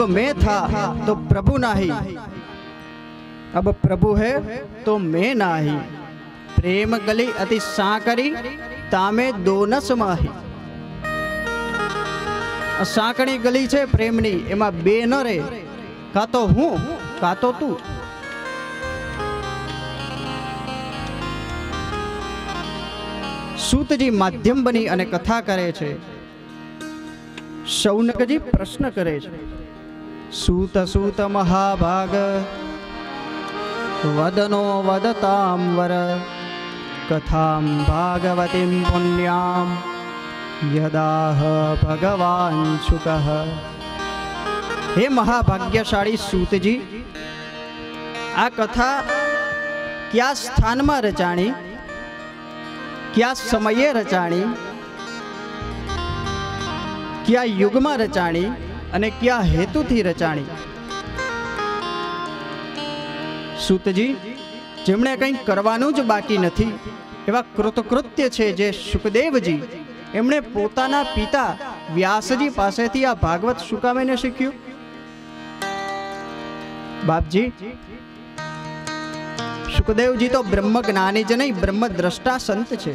जब मैं था तो प्रभु नाही, अब प्रभु है तो मैं नाही। प्रेम गली अति सांकरी तामे दोनस माही। सांकड़ी गली छे प्रेमनी, एमा बे न रे, का तो हूँ का तो तू। सूतजी माध्यम बनी अने कथा करे छे। शौनकजी प्रश्न करे छे। सूत सूत महाभाग वदनो वदतां वर, कथां भागवतीं पुण्यां यदाह भगवान शुकः। हे महाभाग्यशाળી सूतजी, आ कथा क्या स्थान में रचाणी, क्या समये रचाणी, क्या युग में रचाणी अने क्या हेतु थी रचाणी। सूतजी, जेमणे कंई करवानुं ज बाकी नथी एवा कृतकृत्य छे जे शुकदेवजी एमणे पोताना पिता व्यासजी पासेथी आ भागवत शुकावीने शीख्युं। बापजी, शुकदेवजी तो ब्रह्मज्ञानी ज नहीं, ब्रह्मद्रष्टा संत छे।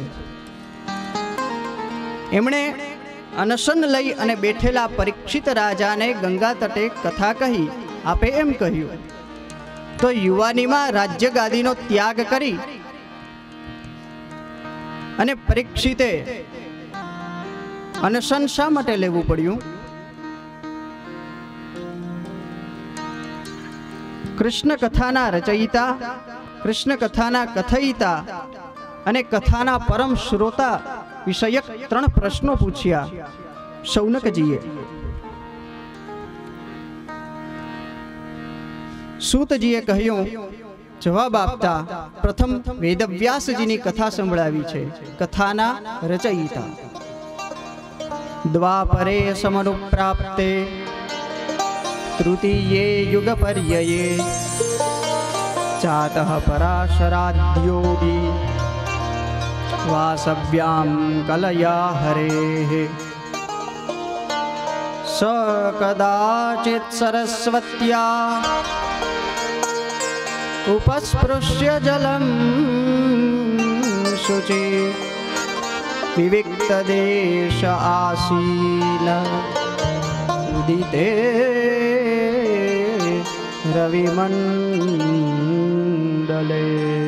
एमणे अनशन लई अने बेठेला परीक्षित राजाने गंगा तटे कथा कही। आपे एम कह्युं तो युवानीमां राज्य गादीनो त्याग करी अने परीक्षिते अनशन शा माटे लेवुं पड्युं? कृष्ण कथाना रचयिता, कृष्ण कथाना कथयिता अने कथाना परम श्रोता विषयक 3 प्रश्नों पूछ्या शौनकजीए। सूतजीए कह्युं, जवाब आपता प्रथम वेदव्यासजीनी कथा संभळावी छे, कथाना रचयिता। द्वापरे समनुप्राप्ते तृतीये युगपर्यये चातः पराशराद्योगी वासव्यां कलया हरेः स कदाचित् सरस्वत्या उपस्पृश्य जलं शुचि विविक्तदेश आसीन उदिते रविमंडले।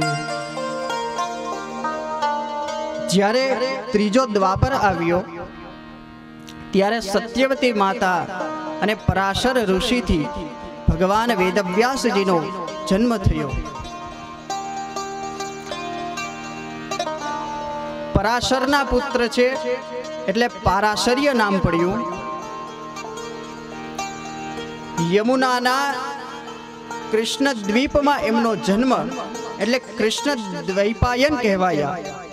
ज्यारे त्रीजो द्वापर आव्यो त्यारे सत्यवती माता अने पराशर ऋषि थी भगवान वेदव्यासजीनो जन्म थयो। पराशरना पुत्र छे एटले पाराशर्य नाम पड्युं। यमुनाना कृष्ण द्वीप में एमनो जन्म एटले कृष्ण द्वैपायन कहेवाया।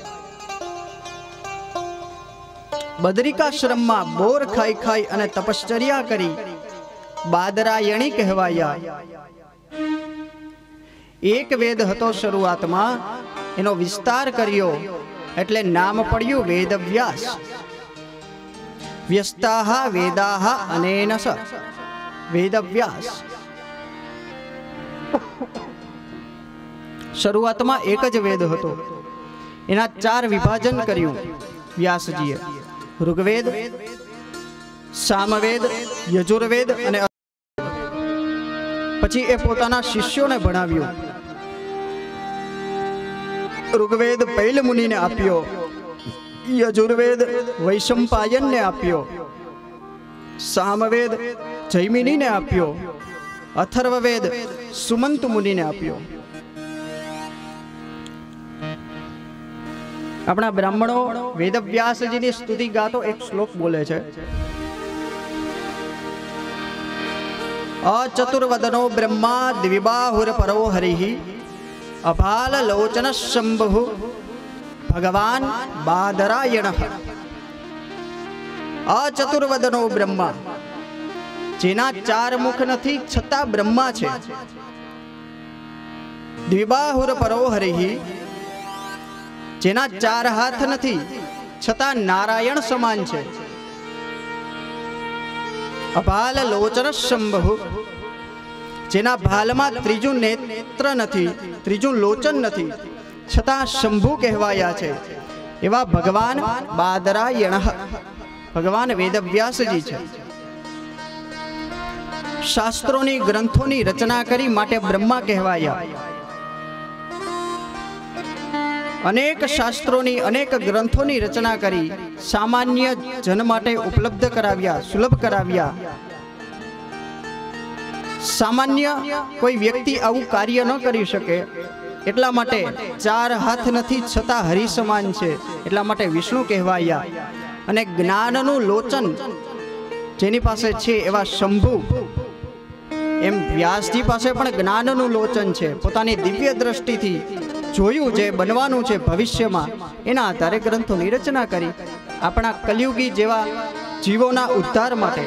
बदरिकाश्रम में बोर खाई खाई अने तपश्चर्या करी बादरायणी कहेवाया। एक वेद हतो शुरुआत में, एनो विस्तार कर्यो एटले नाम पड्युं वेदव्यास। व्यस्ताः वेदाः अनेन स वेदव्यास। शुरुआत में एक ज वेद हतो, एना 4 विभाजन कर्युं व्यासजीए। ऋग्वेद, सामवेद, यजुर्वेद अने पछी ए पोताना शिष्योने भणाव्यो। ऋग्वेद पैल मुनि ने आप्यो, यजुर्वेद वैशंपायन ने आप्यो, सामवेद जैमिनी ने आप्यो, अथर्ववेद सुमंत मुनि ने आप्यो। अपना ब्राह्मणों वेदव्यासजी की स्तुति गातो एक श्लोक बोले छे। अचतुर्वदनो ब्रह्मा द्विबाहुरपरो हरिः अभाल लोचन शंभु भगवान बादरायणः। अचतुर्वदनो ब्रह्मा, जेना 4 मुख नथी छता ब्रह्मा छे। द्विबाहुरपरो हरिः, जेना 4 हाथ नथी छता नारायण समान छे। અભાલ લોચન શંભુ, જેના ભાલમાં ત્રીજું નેત્ર નથી, ત્રીજું લોચન નથી, છતાં શંભુ કહેવાયા છે એવા ભગવાન બાદરાયણ, ભગવાન વેદવ્યાસજી છે. શાસ્ત્રોની ગ્રંથોની રચના કરી માટે બ્રહ્મા કહેવાયા. અનેક શાસ્ત્રોની અનેક ગ્રંથોની રચના કરી સામાન્ય જન માટે ઉપલબ્ધ કરાવ્યા, સુલભ કરાવ્યા. સામાન્ય કોઈ વ્યક્તિ આવું કાર્ય ન કરી શકે, એટલા માટે 4 હાથ નથી છતાં હરિ સમાન છે, એટલા માટે વિષ્ણુ કહેવાયા. અને જ્ઞાનનું લોચન જેની પાસે છે એવા શંભુ, એમ વ્યાસજી પાસે પણ જ્ઞાનનું લોચન છે. પોતાની દિવ્ય દ્રષ્ટિથી જોયું જે બનવાનું છે ભવિષ્યમાં, એના આધારે ગ્રંથોની રચના કરી આપણા કલિયુગી જેવા જીવોના ઉદ્ધાર માટે.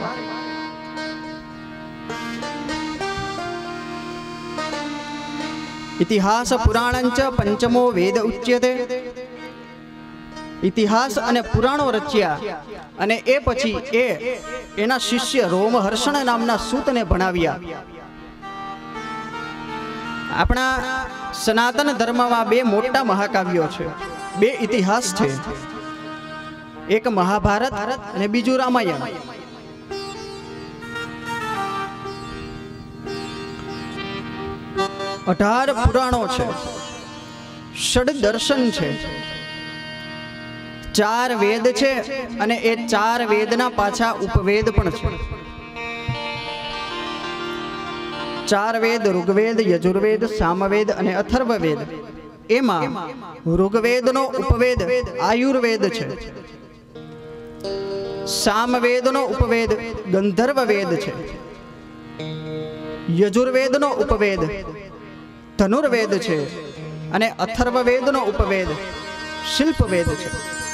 ઇતિહાસ પુરાણંચ પંચમો વેદ ઉચ્યતે. ઇતિહાસ અને પુરાણો રચ્યા અને એ પછી એના શિષ્ય રોમહર્ષણ નામના સૂતને ભણાવ્યા. આપણા સનાતન ધર્મમાં 2 મોટા મહાકાવ્યો છે, 2 ઇતિહાસ છે. એક મહાભારત અને બીજું રામાયણ. અઢાર પુરાણો છે, ષડ દર્શન છે, 4 વેદ છે અને એ 4 વેદના પાછા ઉપવેદ પણ છે. 4 વેદ ઋગ્વેદ, યજુર્વેદ, સામવેદ અને અથર્વવેદ. એમાં ઋગ્વેદનો ઉપવેદ આયુર્વેદ છે, સામવેદનો ઉપવેદ ગંધર્વ વેદ છે, યજુર્વેદનો ઉપવેદ ધનુર્વેદ છે અને અથર્વવેદનો ઉપવેદ શિલ્પવેદ છે.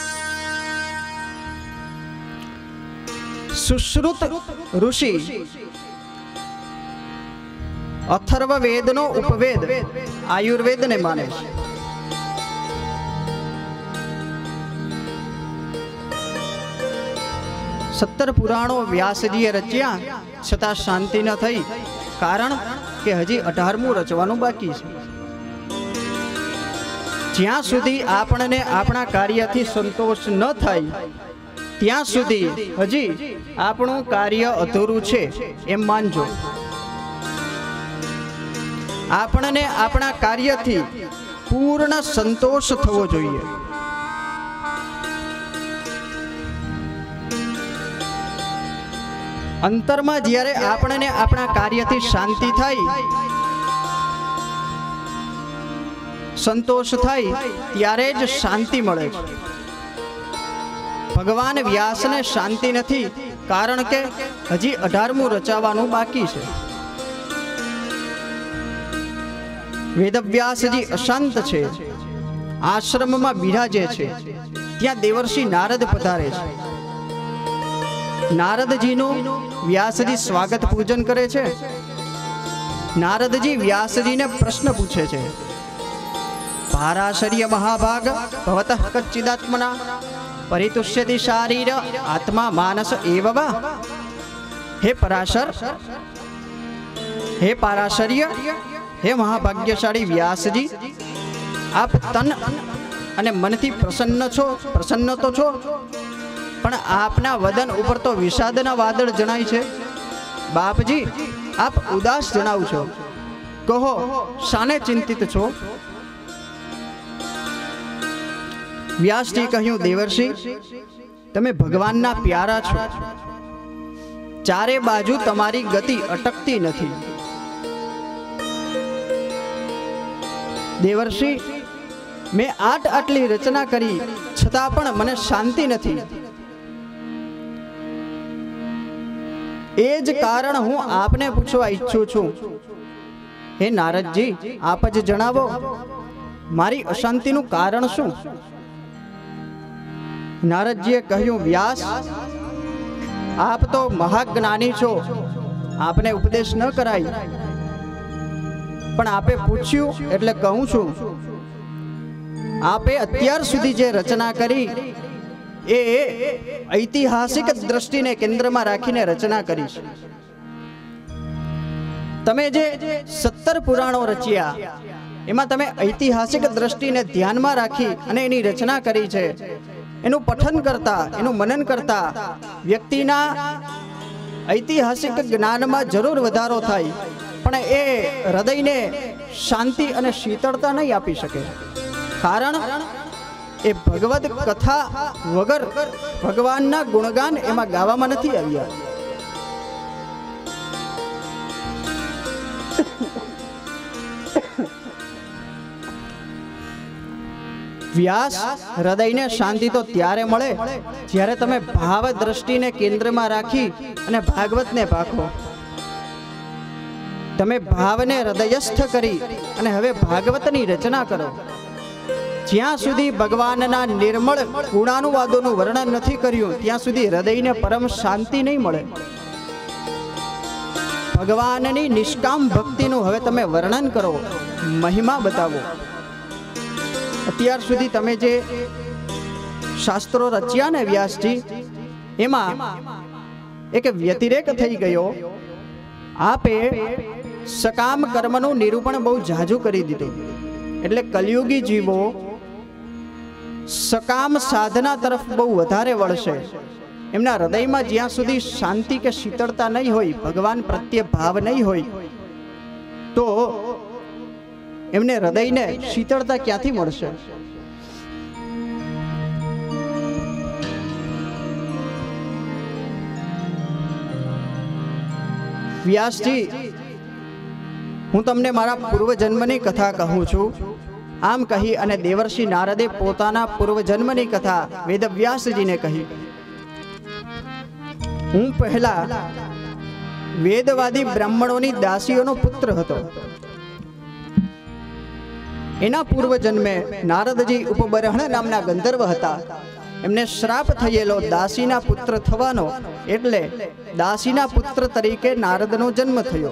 સુશ્રુત ઋષિ અથર્વવેદનો ઉપવેદ આયુર્વેદને માને છે. સત્તર પુરાણો વ્યાસજીએ રચ્યા છતાં શાંતિ ન થઈ, કારણ કે હજી 18મું રચવાનું બાકી છે. જ્યાં સુધી આપણને આપણા કાર્યથી સંતોષ ન થાય ત્યાં સુધી હજી આપણું કાર્ય અધૂરું છે એમ માનજો. આપણને આપણા કાર્યથી પૂર્ણ સંતોષ થવો જોઈએ. અંતરમાં જ્યારે આપણને આપણા કાર્યથી શાંતિ થાય, સંતોષ થાય, ત્યારે જ શાંતિ મળે છે. ભગવાન વ્યાસને શાંતિ નથી, કારણ કે હજી 18મું રચાવાનું બાકી છે. વેદવ્યાસજી અશાંત છે, આશ્રમમાં બિરાજે છે. ત્યાં દેવર્ષિ નારદ પધારે છે. નારદજીનું વ્યાસજી સ્વાગત પૂજન કરે છે. નારદજી વ્યાસજીને પ્રશ્ન પૂછે છે, પારાશર્ય મહાભાગ ભવતઃ કચ્ચિદાત્મના પરિતુષ્યતિ શારીર આત્મા માનસ એવ વા. હે પરાશર, હે પારાશર્ય, હે મહાભાગ્યશાળી વ્યાસજી, આપ તન અને મનથી પ્રસન્ન તો છો, પણ આપના વદન ઉપર તો વિષાદના વાદળ જણાય છે. બાપજી, આપ ઉદાસ જણાવ છો, કહો શાને ચિંતિત છો? વ્યાસજી કહ્યું, દેવર્ષિ, તમે ભગવાનના પ્યારા છો. ચારે બાજુ તમારી ગતિ અટકતી નથી. દેવર્ષિ, મેં આટલી રચના કરી છતાં પણ મને શાંતિ નથી. એ જ કારણ હું આપને પૂછવા ઈચ્છું છું. હે નારદજી, આપ જ જણાવો, મારી અશાંતિનું કારણ શું? નારદજીએ કહ્યું, વ્યાસ, આપ તો મહાજ્ઞાની છો, આપને ઉપદેશ ન કરાય, પણ આપે પૂછ્યું એટલે કહું છું. આપે અત્યાર સુધી જે રચના કરી એ ઐતિહાસિક દ્રષ્ટિને કેન્દ્રમાં રાખીને રચના કરી છે. તમે જે 17 પુરાણો રચ્યા એમાં તમે ઐતિહાસિક દ્રષ્ટિને ધ્યાનમાં રાખી અને એની રચના કરી છે. એનું પઠન કરતા, એનું મનન કરતા વ્યક્તિના ઐતિહાસિક જ્ઞાનમાં જરૂર વધારો થાય, પણ એ હૃદયને શાંતિ અને શીતળતા નહીં આપી શકે. કારણ એ ભગવદ કથા વગર ભગવાનના ગુણગાન એમાં ગાવામાં નથી આવ્યા. વ્યાસ હૃદયને શાંતિ તો ત્યારે મળે જ્યારે તમે ભાવ દ્રષ્ટિને કેન્દ્રમાં રાખી અને ભાગવતને ભાખો. તમે ભાવને હૃદયસ્થ કરી અને હવે ભાગવતની રચના કરો. જ્યાં સુધી ભગવાનના નિર્મળ ગુણાનુવાદોનું વર્ણન નથી કર્યું ત્યાં સુધી હૃદયને પરમ શાંતિ નહીં મળે. ભગવાનની નિષ્કામ ભક્તિનું હવે તમે વર્ણન કરો, મહિમા બતાવો. અત્યાર સુધી તમે જે શાસ્ત્રો રચ્યા ને વ્યાસજી, એમાં એક વ્યતિરેક થઈ ગયો. આપે સકામ કર્મનું નિરૂપણ બહુ ઝાઝું કરી દીધું. એટલે કલિયુગી જીવો સકામ સાધના તરફ બહુ વધારે વળશે. એમના હૃદયમાં જ્યાં સુધી શાંતિ કે શીતળતા નહીં હોય, ભગવાન પ્રત્યે ભાવ નહીં હોય, તો એમને હૃદયને શીતળતા ક્યાંથી મળશે? વ્યાસજી, હું તમને મારા પૂર્વજન્મની કથા કહું છું. આમ કહી અને દેવર્ષિ નારદે પોતાના પૂર્વજન્મની કથા વેદવ્યાસજીને કહી. હું પહેલા વેદવાદી બ્રાહ્મણોની દાસીઓનો પુત્ર હતો. એના પૂર્વજન્મે નારદજી ઉપબરહણ નામના ગંધર્વ હતા. એમને શ્રાપ થયેલો દાસીના પુત્ર થવાનો, એટલે દાસીના પુત્ર તરીકે નારદનો જન્મ થયો.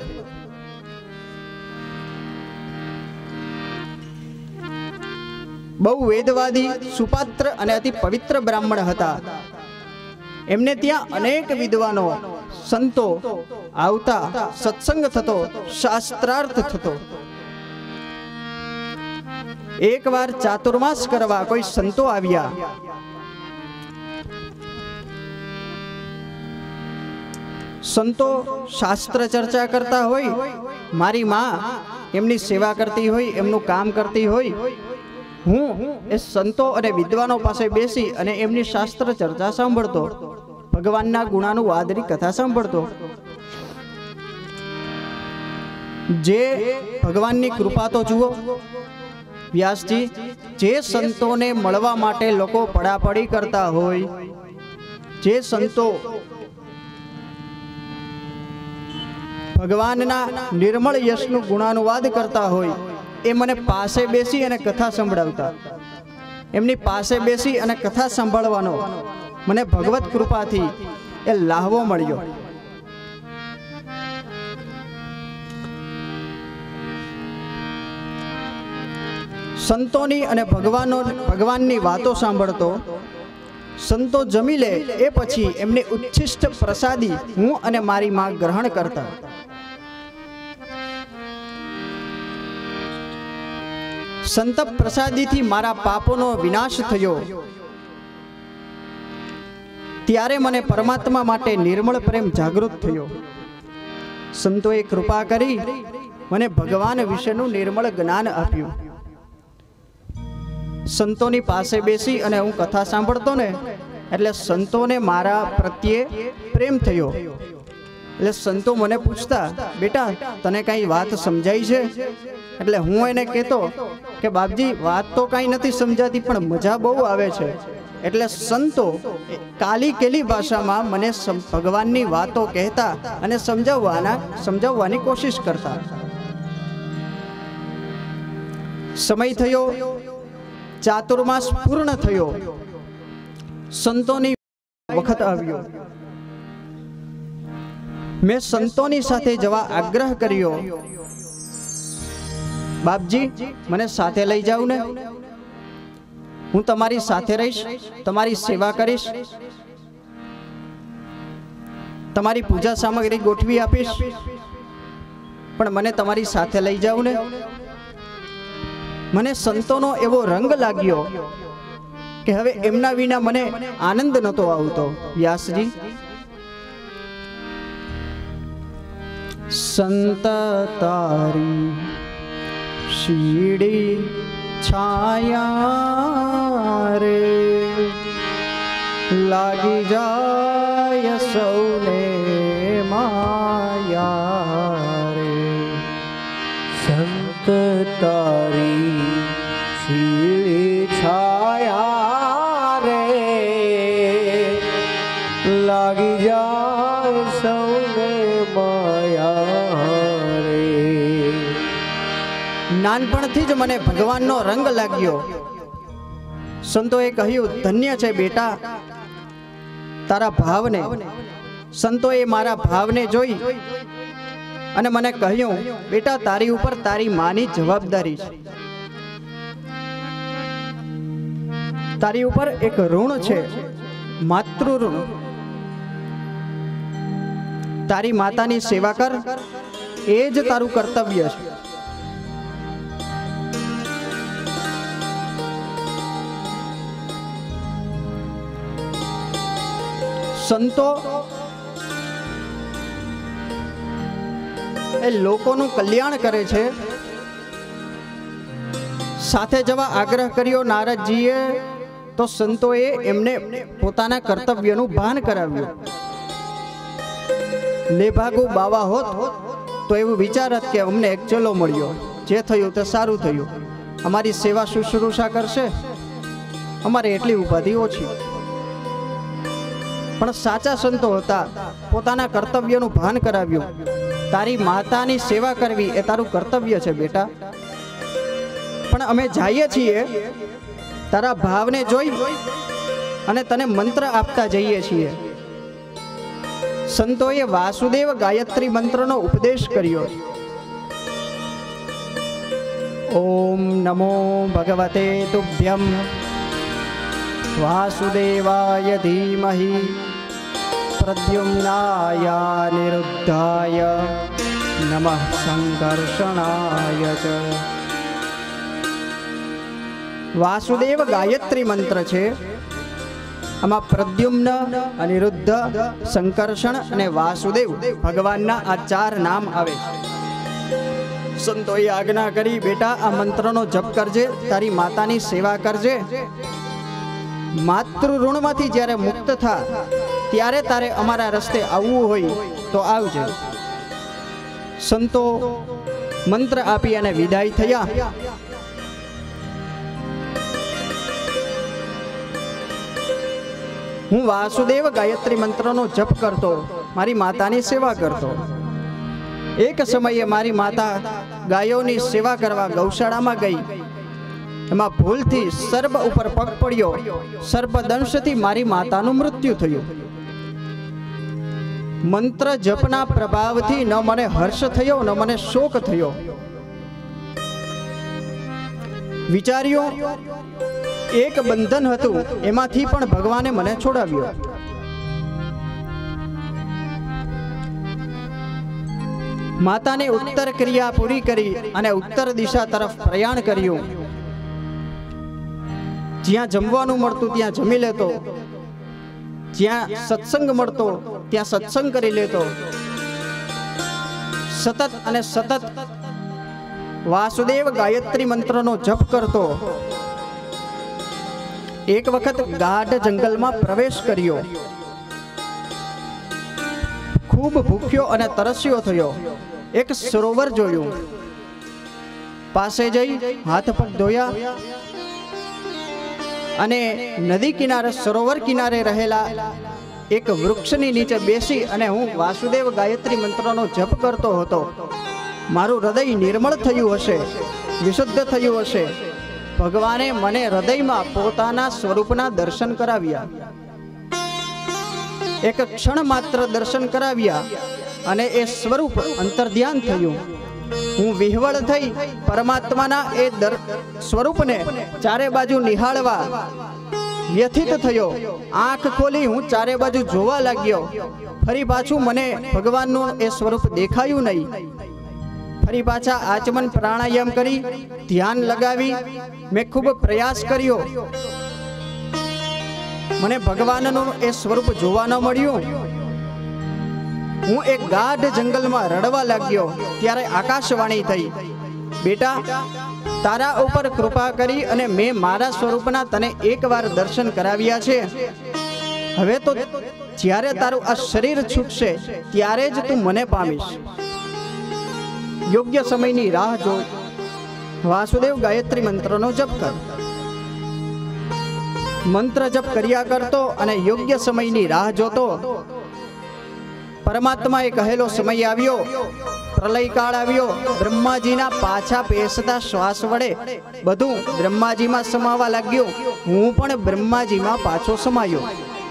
બહુ વેદવાદી, સુપાત્ર અને અતિ પવિત્ર બ્રાહ્મણ હતા. એમને ત્યાં અનેક વિદ્વાનો, સંતો આવતા, સત્સંગ થતો, શાસ્ત્રાર્થ થતો. એકવાર ચાતુર્માસ કરવા કોઈ સંતો આવ્યા. સંતો શાસ્ત્ર ચર્ચા કરતા હોય, મારી માં એમની સેવા કરતી હોય, એમનું કામ કરતી હોય. હું એ સંતો અને વિદ્વાનો પાસે બેસી અને એમની શાસ્ત્ર ચર્ચા સાંભળતો, ભગવાનના ગુણાનુવાદની કથા સાંભળતો. જે ભગવાનની કૃપા તો જુઓ વ્યાસજી, જે સંતોને મળવા માટે લોકો પડાપડી કરતા હોય, જે સંતો ભગવાનના નિર્મળ યશનું ગુણાનુવાદ કરતા હોય, એ મને પાસે બેસી અને કથા સંભળાવતા. એમની પાસે બેસી અને કથા સાંભળવાનો મને ભગવત કૃપાથી એ લાહવો મળ્યો. સંતોની અને ભગવાનની વાતો સાંભળતો. સંતો જમી લે એ પછી એમની ઉચ્છિષ્ટ પ્રસાદી હું અને મારી માં ગ્રહણ કરતા. સંત પ્રસાદીથી મારા પાપોનો વિનાશ થયો. ત્યારે મને પરમાત્મા માટે નિર્મળ પ્રેમ જાગૃત થયો. સંતોએ કૃપા કરી મને ભગવાન વિશેનું નિર્મળ જ્ઞાન આપ્યું. સંતોની પાસે બેસી અને હું કથા સાંભળતો ને, એટલે સંતોને મારા પ્રત્યે પ્રેમ થયો. એટલે સંતો મને પૂછતા, બેટા તને કઈ વાત સમજાય છે? એટલે હું એને કહેતો કે બાપજી, વાત તો કઈ નથી સમજાતી, પણ મજા બહુ આવે છે. એટલે સંતો કાલી કેલી ભાષામાં મને ભગવાનની વાતો કહેતા અને સમજાવવાની કોશિશ કરતા. સમય થયો, ચાતુર્માસ પૂર્ણ થયો, સંતોની વખત આવ્યો. મેં સંતોની સાથે જવા આગ્રહ કર્યો. બાપજી, મને સાથે લઈ જાવ ને. હું તમારી સાથે રહીશ, તમારી સેવા કરીશ, તમારી પૂજા સામગ્રી ગોઠવી આપીશ, પણ મને તમારી સાથે લઈ જાવ ને. મને સંતોનો એવો રંગ લાગ્યો કે હવે એમના વિના મને આનંદ નહોતો આવતો. વ્યાસજી, સંત તારી શીડી છાયા રે, લાગી જાય સૌને માયા રે. સંત તારી શીડી છાયા રે, લાગી જાય સૌને માયા રે. નાનપણથી જ મને ભગવાનનો રંગ લાગ્યો. સંતોએ કહ્યું, ધન્ય છે બેટા તારા ભાવને. સંતોએ મારા ભાવને જોઈ અને મને કહ્યું, બેટા તારી ઉપર તારી માની જવાબદારી છે. તારી ઉપર એક ઋણ છે, માતૃ ઋણ. તારી માતાની સેવા કર, એ જ તારું કર્તવ્ય છે. સંતો એ લોકોનું કલ્યાણ કરે છે. સાથે જવા આગ્રહ કર્યો નારદજીએ તો સંતોએ એમને પોતાના કર્તવ્યનું ભાન કરાવ્યું. લેભાગુ બાવા હોત તો એવું વિચારત કે અમને એક ચલો મળ્યો, જે થયું તે સારું થયું, અમારી સેવા શુશ્રૂષા કરશે, અમારે એટલી ઉપાધિ ઓછી. પણ સાચા સંતો હતા, પોતાના કર્તવ્યનું ભાન કરાવ્યું. તારી માતાની સેવા કરવી એ તારું કર્તવ્ય છે બેટા, પણ અમે જઈએ છીએ તારા ભાવને જોઈ અને તને મંત્ર આપતા જઈએ છીએ. સંતોએ વાસુદેવ ગાયત્રી મંત્રનો ઉપદેશ કર્યો. ઓમ નમો ભગવતે તુભ્યમ વાસુદેવાય ધીમહિ પ્રદ્યુમ્નાય નિરુદ્ધાય નમઃ સંકર્ષણાય ચ. વાસુદેવ ગાયત્રી મંત્ર છે. આમાં પ્રદ્યુમ્ન, અનિરુદ્ધ, સંકર્ષણ અને વાસુદેવ ભગવાનના આ 4 નામ આવે છે. સંતોએ આજ્ઞા કરી, બેટા આ મંત્રનો જપ કરજે, તારી માતાની સેવા કરજે. માતૃ ઋણમાંથી જ્યારે મુક્ત થા ત્યારે તારે અમારા રસ્તે આવવું હોય તો આવજે. સંતો મંત્ર આપી અને વિદાય થયા. હું વાસુદેવ ગાયત્રી મંત્રનો જપ કરતો, મારી માતાની સેવા કરતો. એક સમયે મારી માતા ગાયોની સેવા કરવા ગૌશાળામાં ગઈ. એમાં ભૂલથી સર્પ ઉપર પગ પડ્યો. સર્પદંશથી મારી માતાનું મૃત્યુ થયું. મંત્ર જપના પ્રભાવથી ન મને હર્ષ થયો ન મને શોક થયો. વિચાર્યું એક બંધન હતું, એમાંથી પણ ભગવાને મને છોડાવ્યો. માતાને ઉત્તર ક્રિયા પૂરી કરી અને ઉત્તર દિશા તરફ પ્રયાણ કર્યું. જ્યાં જમવાનું મળતું ત્યાં જમી લેતો, જ્યાં સત્સંગ મળતો ત્યાં સત્સંગ કરી લેતો. સતત અને સતત વાસુદેવ ગાયત્રી મંત્રનો જપ કરતો. એક વખત ગાઢ જંગલમાં પ્રવેશ કર્યો. ખૂબ ભૂખ્યો અને તરસ્યો થયો. એક સરોવર જોયું. પાસે જઈ હાથ પગ ધોયા અને નદી કિનારે, સરોવર કિનારે રહેલા એક વૃક્ષની નીચે બેસી અને હું વાસુદેવ ગાયત્રી મંત્રનો જપ કરતો હતો. મારું હૃદય નિર્મળ થયું હશે, વિશુદ્ધ થયું હશે. ભગવાને મને હૃદયમાં પોતાના સ્વરૂપના દર્શન કરાવ્યા. એક ક્ષણ માત્ર દર્શન કરાવ્યા અને એ સ્વરૂપ અંતર્ધ્યાન થયું. હું વિહવળ થઈ પરમાત્માના એ સ્વરૂપને ચારે બાજુ નિહાળવા વ્યથિત થયો. આંખ ખોલી હું ચારે બાજુ જોવા લાગ્યો. ફરી પાછું મને ભગવાનનું એ સ્વરૂપ દેખાયું નહીં. ફરી પાછા આચમન પ્રાણાયામ કરી ધ્યાન લગાવી મેં ખૂબ પ્રયાસ કર્યો. મને ભગવાનનું એ સ્વરૂપ જોવા ન મળ્યું. હું એક ગાઢ જંગલમાં રડવા લાગ્યો. ત્યારે આકાશવાણી થઈ, બેટા, તારા ઉપર કૃપા કરી અને મેં મારા સ્વરૂપના તને એકવાર દર્શન કરાવ્યા છે. હવે તો જ્યારે તારું આ શરીર છૂટશે ત્યારે જ તું મને પામીશ. યોગ્ય સમયની રાહ જો. વાસુદેવ ગાયત્રી મંત્રનો જપ કર. મંત્ર જપ કર્યા કરતો અને યોગ્ય સમયની રાહ જોતો. પરમાત્માએ કહેલો સમય આવ્યો, પ્રલયકાળ આવ્યો. બ્રહ્માજીના પાછા પેસતા શ્વાસ વડે બધું બ્રહ્માજીમાં સમાવા લાગ્યું. હું પણ બ્રહ્માજીમાં પાછો સમાયો.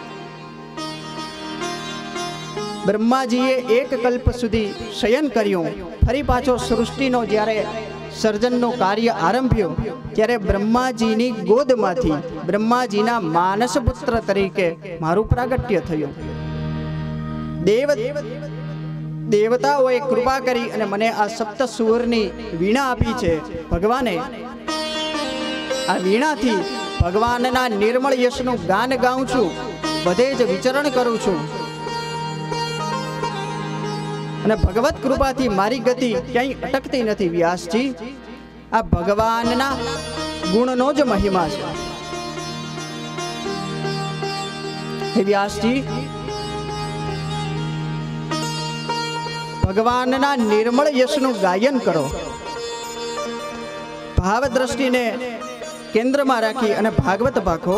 બ્રહ્માજીએ એક કલ્પ સુધી શયન કર્યું. ફરી પાછો સૃષ્ટિનો જ્યારે સર્જનનું કાર્ય આરંભ્યું ત્યારે બ્રહ્માજીની ગોદમાંથી બ્રહ્માજીના માનસ પુત્ર તરીકે મારું પ્રાગટ્ય થયું. દેવતાઓએ કૃપા કરી અને મને આ સપ્ત સુવરની વીણા આપી છે. ભગવાને આ વીણાથી ભગવાનના નિર્મળ યશનું ગાન ગાઉં છું. બધે જ વિચરણ કરું છું. અને ભગવત કૃપાથી મારી ગતિ ક્યાંય અટકતી નથી. વ્યાસજી, આ ભગવાનના ગુણનો જ મહિમા છે. હે વ્યાસજી, ભગવાનના નિર્મળ યશનું ગાયન કરો. ભાવ દ્રષ્ટિને કેન્દ્રમાં રાખી અને ભાગવત ભાખો.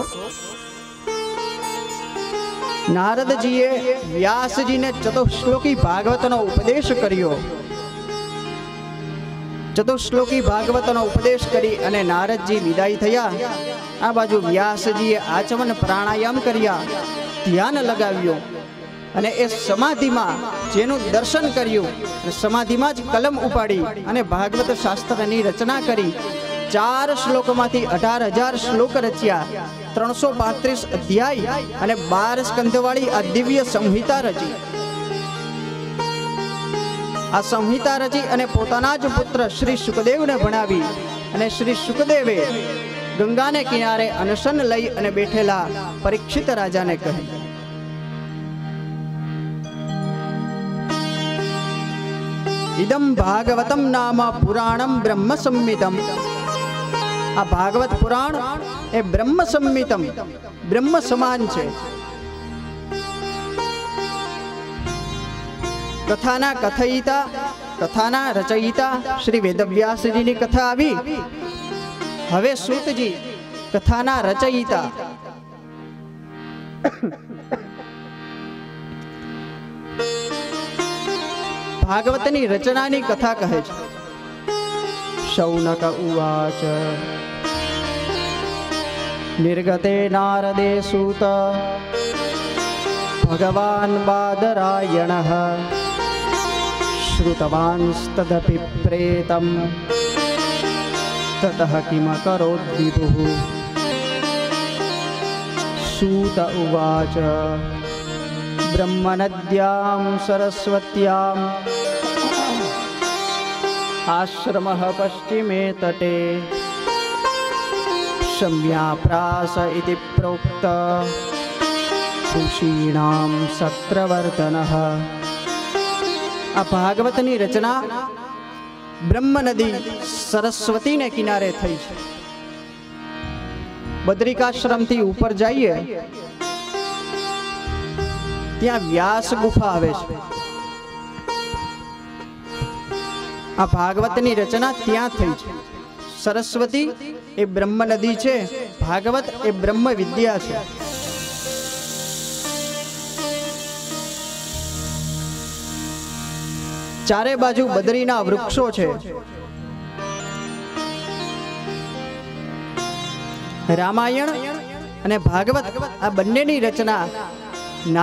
નારદજીએ વ્યાસજીને ચતુશ્લોકી ભાગવતનો ઉપદેશ કર્યો. ચતુશ્લોકી ભાગવતનો ઉપદેશ કરી અને નારદજી વિદાય થયા. આ બાજુ વ્યાસજીએ આચમન પ્રાણાયામ કર્યા, ધ્યાન લગાવ્યું અને એ સમાધિમાં જેનું દર્શન કર્યું, સમાધિમાં જ કલમ ઉપાડી અને ભાગવત શાસ્ત્રની રચના કરી. 4 શ્લોકમાંથી 18,000 શ્લોક રચ્યા. 335 અધ્યાય અને 12 સ્કંધવાળી આ દિવ્ય સંહિતા રચી. આ સંહિતા રચી અને પોતાના જ પુત્ર શ્રી શુકદેવને ભણાવી. અને શ્રી શુકદેવે ગંગાને કિનારે અનશન લઈ અને બેઠેલા પરીક્ષિત રાજાને કહી, ઇદમ ભાગવતમ નામ પુરાણમ બ્રહ્મ સંમિતમ. આ ભાગવત પુરાણ એ બ્રહ્મ સંમિતમ, બ્રહ્મ સમાન છે. કથાના કથયિતા, કથાના રચયિતા શ્રી વેદવ્યાસજીની કથા આવી. હવે સૂતજી કથાના રચયિતા. ભાગવતની રચનાની કથા કહે છે. શૌનક ઉવાચ નિર્ગતે નારદે સૂત ભગવાન બાદરાયણઃ શ્રુતવાંસ્તદપી પ્રેતમ તતઃ કિમ કરોદ વિભુઃ. સૂત ઉવાચ બ્રહ્મનદ્યાં સરસ્વત્યાં આશ્રમઃ પશ્ચિમે તટે શમ્યાપ્રાસ ઇતિ પ્રોક્ત ઋષીણાં સત્રવર્તનઃ. આ ભાગવતની રચના બ્રહ્મ નદી સરસ્વતીને કિનારે થઈ છે. બદ્રિકાશ્રમથી ઉપર જઈએ ત્યાં વ્યાસ ગુફા આવે છે. આ ભાગવતની રચના ત્યાં થઈ છે. સરસ્વતી એ બ્રહ્મ નદી છે, ભાગવત એ બ્રહ્મ વિદ્યા છે. ચારે બાજુ બદરીના વૃક્ષો છે. રામાયણ અને ભાગવત આ બંનેની રચના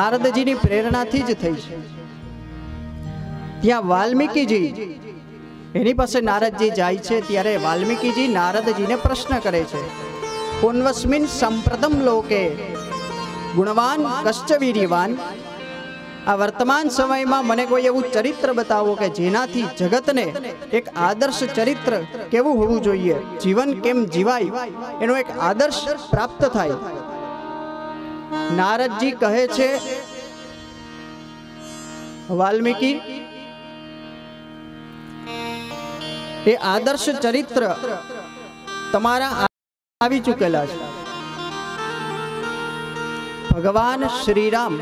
નારદજીની પ્રેરણાથી જ થઈ છે. ત્યાં વાલ્મીકીજી એની પાસે નારદજી જાય છે ત્યારે વાલ્મીકીજી નારદજીને પ્રશ્ન કરે છે, કોન્વસ્મિન સંપ્રદમ લોકે ગુણવાન કશ્ચ વીર્યવાન. આ વર્તમાન સમયમાં મને કોઈ એવું ચરિત્ર બતાવો કે જેનાથી જગતને એક આદર્શ ચરિત્ર કેવું હોવું જોઈએ, જીવન કેમ જીવાય એનો એક આદર્શ પ્રાપ્ત થાય. નારદજી કહે છે, વાલ્મીકી, એ આદર્શ ચરિત્ર તમારા આવી ચૂકેલા છે. ભગવાન શ્રી રામ,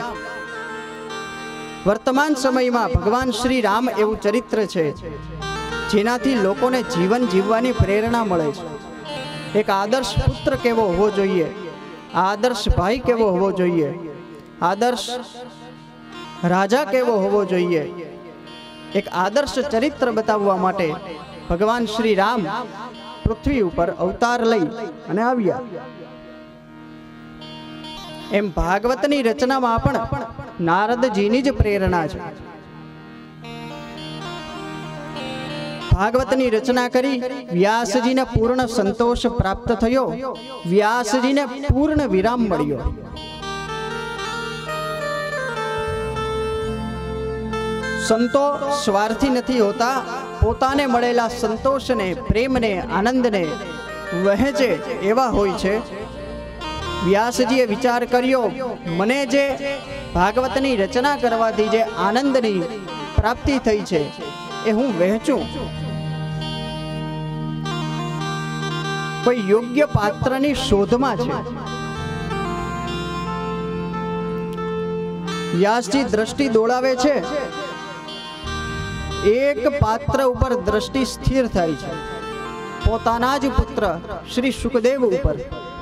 વર્તમાન સમયમાં ભગવાન શ્રી રામ એવું ચરિત્ર છે જેનાથી લોકોને જીવન જીવવાની પ્રેરણા મળે છે. એક આદર્શ પુત્ર કેવો હોવો જોઈએ, આદર્શ ભાઈ કેવો હોવો જોઈએ, આદર્શ રાજા કેવો હોવો જોઈએ, એક આદર્શ ચરિત્ર બતાવવા માટે ભગવાન શ્રી રામ પૃથ્વી ઉપર અવતાર લઈ અને આવ્યા. એમ ભાગવતની રચનામાં પણ નારદજીની જ પ્રેરણા છે. ભાગવતની રચના કરી વ્યાસજીને પૂર્ણ સંતોષ પ્રાપ્ત થયો, વ્યાસજીને પૂર્ણ વિરામ મળ્યો. સંતો સ્વાર્થી નથી હોતા, પોતાને મળેલા સંતોષને, પ્રેમને, આનંદને વહેંચે એવા હોય છે. વ્યાસજીએ વિચાર કર્યો, મને જે ભાગવતની રચના કરવાથી જે આનંદની પ્રાપ્તિ થઈ છે એ હું વહેંચું. કોઈ યોગ્ય પાત્રની શોધમાં છે. વ્યાસજી દ્રષ્ટિ દોડાવે છે, એક પાત્ર ઉપર દ્રષ્ટિ સ્થિર થાય છે, પોતાના જ પુત્ર શ્રી સુખદેવ ઉપર.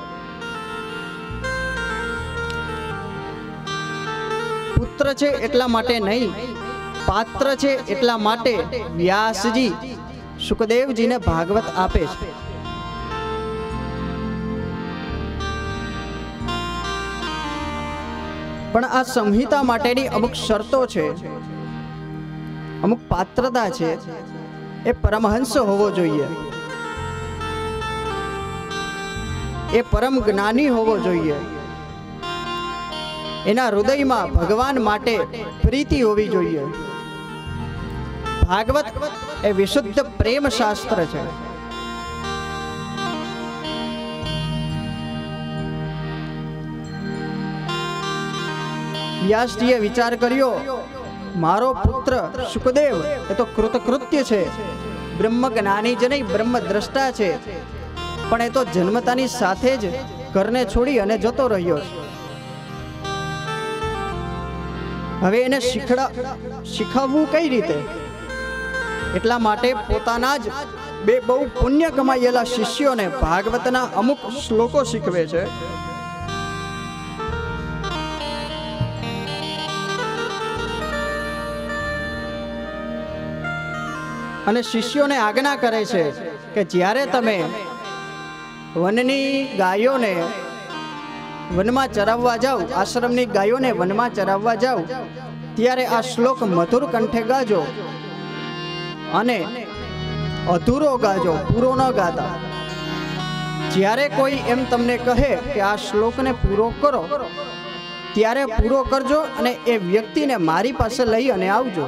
પુત્ર છે એટલા માટે નહીં, પાત્ર છે એટલા માટે વ્યાસજી સુખદેવજીને ભાગવત આપે છે. પણ આ સંહિતા માટેની અમુક શરતો છે, અમુક પાત્રતા છે. એ પરમહંસ હોવો જોઈએ, એ પરમ જ્ઞાની હોવો જોઈએ, એના હૃદયમાં ભગવાન માટે પ્રીતિ હોવી જોઈએ. ભાગવત એ વિશુદ્ધ પ્રેમ શાસ્ત્ર છે. વ્યાસજીએ વિચાર કર્યો, મારો પુત્ર સુખદેવ એ તો કૃતકૃત્ય છે, બ્રહ્મ જ્ઞાની જ નહીં બ્રહ્મ દ્રષ્ટા છે, પણ એ તો જન્મતાની સાથે જ ઘરને છોડી અને જતો રહ્યો છે. હવે એને શીખવવું કઈ રીતે? એટલા માટે પોતાના જ બે બહુ પુણ્ય કમાયેલા શિષ્યોને ભાગવતના અમુક શ્લોકો શીખવે છે. અને શિષ્યોને આજ્ઞા કરે છે કે જ્યારે તમે વનની ગાયોને વનમાં ચરાવવા જાઓ, આશ્રમની ગાયોને વનમાં ચરાવવા જાઓ, ત્યારે આ શ્લોક મધુર કંઠે ગાજો અને અધૂરો ગાજો, પૂરો ન ગાતા. જ્યારે કોઈ એમ તમને કહે કે આ શ્લોકને પૂરો કરો, ત્યારે પૂરો કરજો અને એ વ્યક્તિને મારી પાસે લઈ અને આવજો.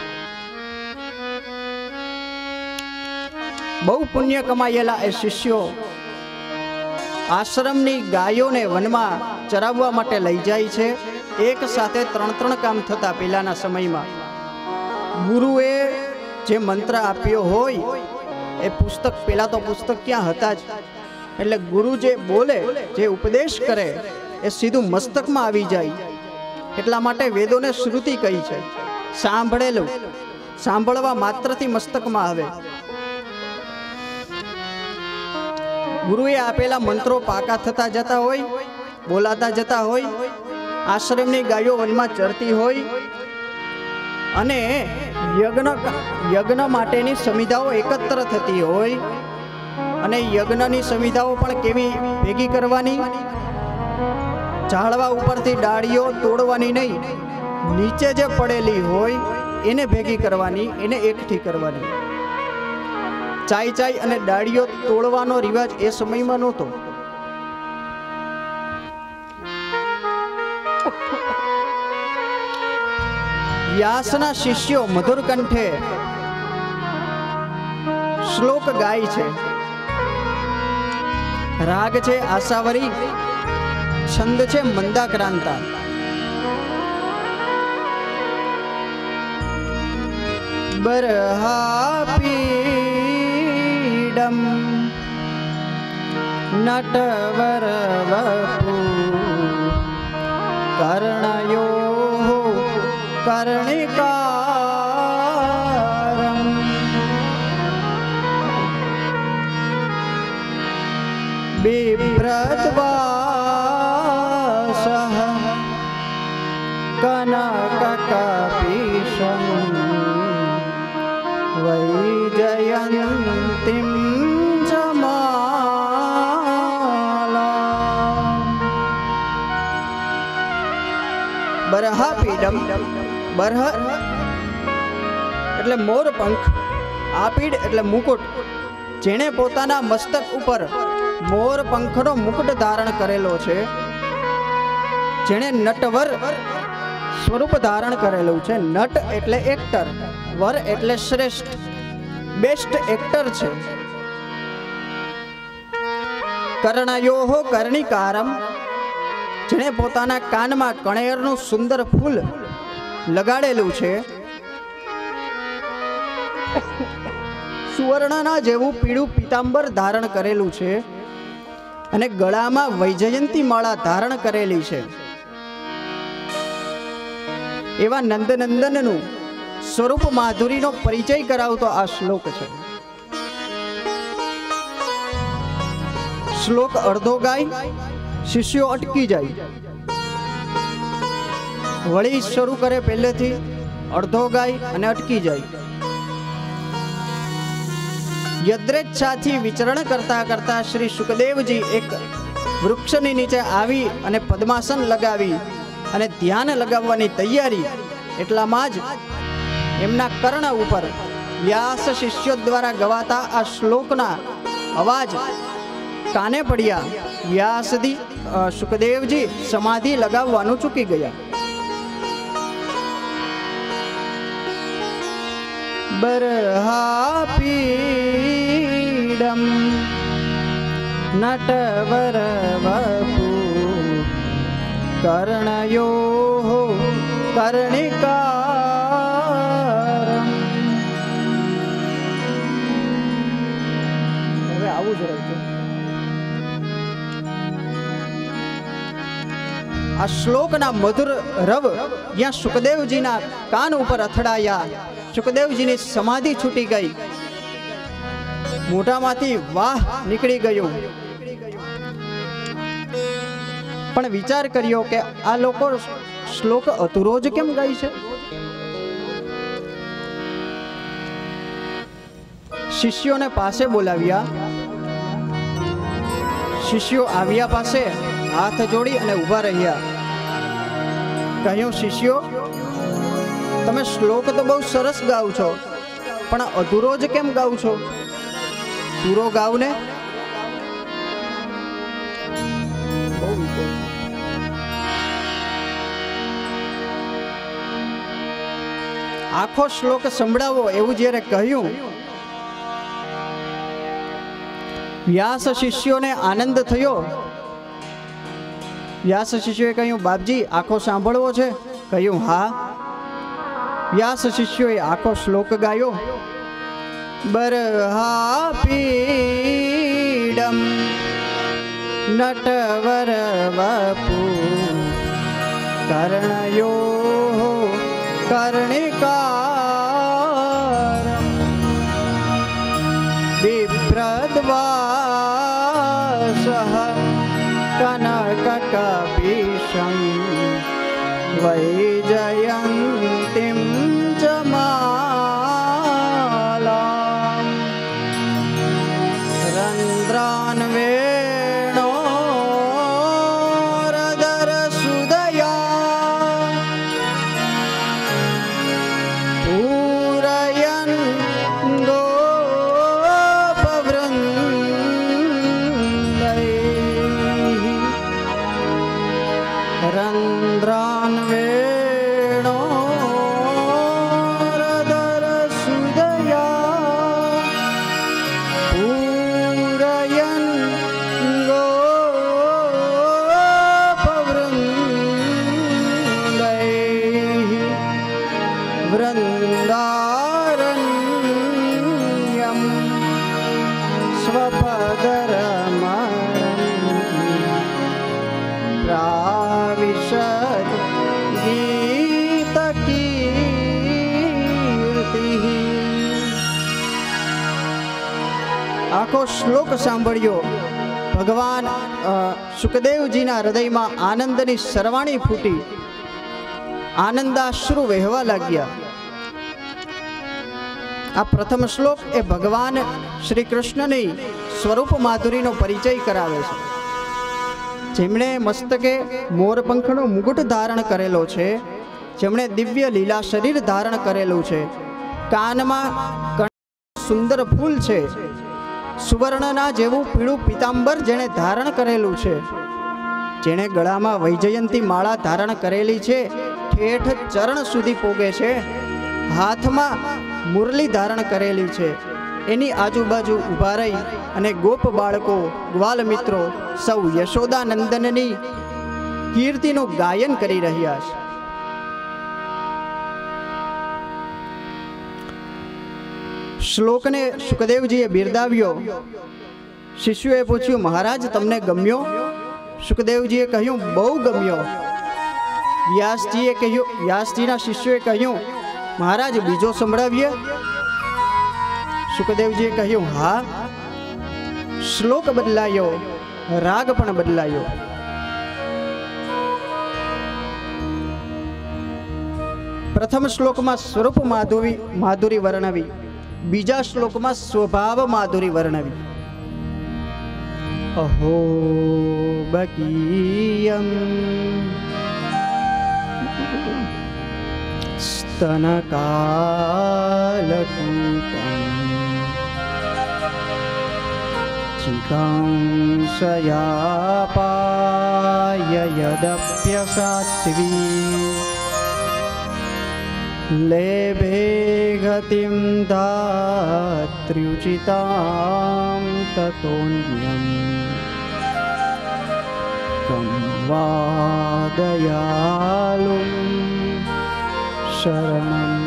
બહુ પુણ્ય કમાયેલા એ શિષ્યો આશ્રમની ગાયોને વનમાં ચરાવવા માટે લઈ જાય છે. એક સાથે 3 કામ થતા પહેલાના સમયમાં. ગુરુએ જે મંત્ર આપ્યો હોય એ પુસ્તક, પહેલા તો પુસ્તક ક્યાં હતા જ, એટલે ગુરુ જે બોલે, જે ઉપદેશ કરે એ સીધું મસ્તકમાં આવી જાય. એટલા માટે વેદોને શ્રુતિ કહી છે, સાંભળેલું સાંભળવા માત્રથી મસ્તકમાં આવે. ગુરુએ આપેલા મંત્રો પાકા થતા જતા હોય, બોલાતા જતા હોય, આશ્રમની ગાયો વનમાં ચરતી હોય અને યજ્ઞ માટેની સમિધાઓ એકત્ર થતી હોય. અને યજ્ઞની સમિધાઓ પણ કેવી ભેગી કરવાની? ઝાડવા ઉપરથી ડાળીઓ તોડવાની નહીં, નીચે જે પડેલી હોય એને ભેગી કરવાની, એને એકઠી કરવાની. ચાઈ ચાઈ અને ડાળીઓ તોડવાનો રિવાજ એ સમયમાં નહોતો. વ્યાસના શિષ્યો મધુર કંઠે શ્લોક ગાય છે. રાગ છે આશાવરી, છંદ છે મંદાક્રાંતા. બરહાપીડમ નટવર વપુ કર્ણયો કર્ણિકારમ. बिभ्रद्वासः कनककपीशं वैजयन्तीं जमालाम्. बरहापीडम, बरह એટલે મોર પંખ, આપીડ એટલે મુકુટ. જેણે પોતાના મસ્તક ઉપર મોર પંખનો મુકુટ ધારણ કરેલો છે, જેણે નટવર સ્વરૂપ ધારણ કરેલું છે. નટ એટલે એક્ટર, વર એટલે શ્રેષ્ઠ, બેસ્ટ એક્ટર છે. કર્ણયોહો કર્ણિકારમ, જેણે પોતાના કાનમાં કણેરનું સુંદર ફૂલ લગાડેલું છે. સુવર્ણના જેવું પીળું પીતાંબર ધારણ કરેલું છે અને ગળામાં વૈજયંતી માળા ધારણ કરેલી છે. એવા નંદનંદનનું સ્વરૂપ માધુરીનો પરિચય કરાવતો આ શ્લોક છે. શ્લોક અડધો ગાય, શિષ્યો અટકી જાય, વળી શરૂ કરે પહેલેથી, અડધો ગાય અને અટકી જાય. યદ્રેચ્છાથી વિચરણ કરતા કરતા શ્રી સુખદેવજી એક વૃક્ષની નીચે આવી અને પદ્માસન લગાવી અને ધ્યાન લગાવવાની તૈયારી. એટલામાં જ એમના કર્ણ ઉપર વ્યાસ શિષ્યો દ્વારા ગવાતા આ શ્લોકના અવાજ કાને પડ્યા. વ્યાસજી સુખદેવજી સમાધિ લગાવવાનું ચૂકી ગયા. બરહાપીડમ નટવર વપુ કર્ણયો કર્ણિકારમ. હવે આવું જ રહ્યું. આ શ્લોકના મધુર રવ જ્યાં સુખદેવજીના કાન ઉપર અથડાયા, સુખદેવજીની સમાધિ છૂટી ગઈ, મોઢામાંથી વાહ નીકળી ગયું. પણ વિચાર કર્યો કે આ લોકો શ્લોક અધૂરો જ કેમ ગાય છે? શિષ્યોને પાસે બોલાવ્યા. શિષ્યો આવ્યા પાસે, હાથ જોડી અને ઊભા રહ્યા. કહ્યું, શિષ્યો, તમે શ્લોક તો બહુ સરસ ગાવ છો, પણ અધૂરો જ કેમ ગાવ છો? પૂરો ગાવ ને. આખો શ્લોક સંભળાવો એવું જ્યારે કહ્યું, વ્યાસ શિષ્યોને આનંદ થયો. વ્યાસ શિષ્યોએ કહ્યું, બાપજી આખો સાંભળવો છે? કહ્યું, હા. વ્યાસ શિષ્યોએ આખો શ્લોક ગાયો. બરહાપીડમ નટવર વપુ કર્ણયો કર્ણિકારમ. बिभ्रद्वासः कनककपीशं वैजयन्तीं जमालाम्. रन्ध्रान्वेणोरदरसुदया पूरयन् આખો શ્લોક સાંભળ્યો, ભગવાન સુખદેવજીના હૃદયમાં આનંદની સરવાણી ફૂટી, આનંદાશ્રુ વહેવા લાગ્યા. આ પ્રથમ શ્લોક એ ભગવાન શ્રી કૃષ્ણની સ્વરૂપ માધુરીનો પરિચય કરાવે છે. જેમણે મસ્તકે મોરપંખનો મુગુટ ધારણ કરેલો છે, જેમણે દિવ્ય લીલા શરીર ધારણ કરેલું છે, કાનમાં સુંદર ફૂલ છે, સુવર્ણના જેવું પીળું પીતાંબર જેણે ધારણ કરેલું છે, જેણે ગળામાં વૈજયંતી માળા ધારણ કરેલી છે, ઠેઠ ચરણ સુધી પોગે છે, હાથમાં મુરલી ધારણ કરેલી છે, એની આજુબાજુ ઊભા રહી અને ગોપ બાળકો, ગ્વાલ મિત્રો સૌ યશોદા નંદનની કીર્તિનું ગાયન કરી રહ્યા છે. શ્લોકને સુખદેવજીએ બિરદાવ્યો. શિષ્યોએ પૂછ્યું, મહારાજ તમને ગમ્યો? સુખદેવજીએ કહ્યું, બહુ ગમ્યો. વ્યાસજીના શિષ્યોએ કહ્યું, મહારાજ બીજો સંભળાવીએ? સુખદેવજીએ કહ્યું, હા. શ્લોક બદલાયો, રાગ પણ બદલાયો. પ્રથમ શ્લોકમાં સ્વરૂપ માધુરી વર્ણવી, બીજા શ્લોકમાં સ્વભાવ માધુરી વર્ણવી. અહો બકીયમ સ્તનકાલકૂટમ ચિકાંસયાપાય યદપ્યસાત્વી લેભે ગતિમ ધાત્ર્યુચિતાં તતોન્યં કં વાદયાલું શરણં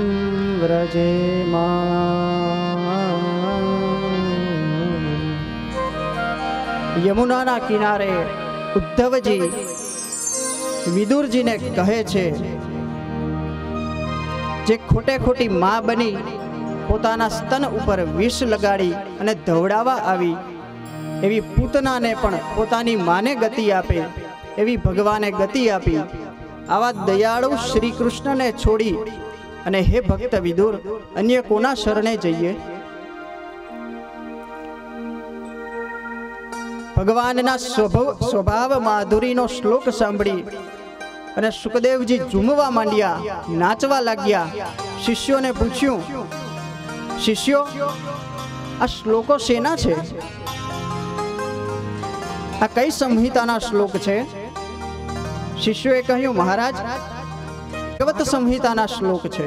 વ્રજેમાં. યમુનાના કિનારે ઉદ્ધવજી વિદુરજીને કહે છે, જે ખોટે ખોટી માં બની પોતાના સ્તન ઉપર વિષ લગાડી અને ધવડાવવા આવી, એવી પૂતનાને પણ પોતાની માને ગતિ આપે એવી ભગવાને ગતિ આપી. આવા દયાળુ શ્રી કૃષ્ણને છોડી અને હે ભક્ત વિદુર, અન્ય કોના શરણે જઈએ? ભગવાનના સ્વભાવ માધુરીનો શ્લોક સાંભળી અને સુખદેવજી ઝૂમવા માંડ્યા, નાચવા લાગ્યા. શિષ્યોને પૂછ્યું, શિષ્યો, આ શ્લોકો શેના છે? આ કઈ સંહિતાના શ્લોક છે? શિષ્યોએ કહ્યું, મહારાજ, ભાગવત સંહિતાના શ્લોક છે.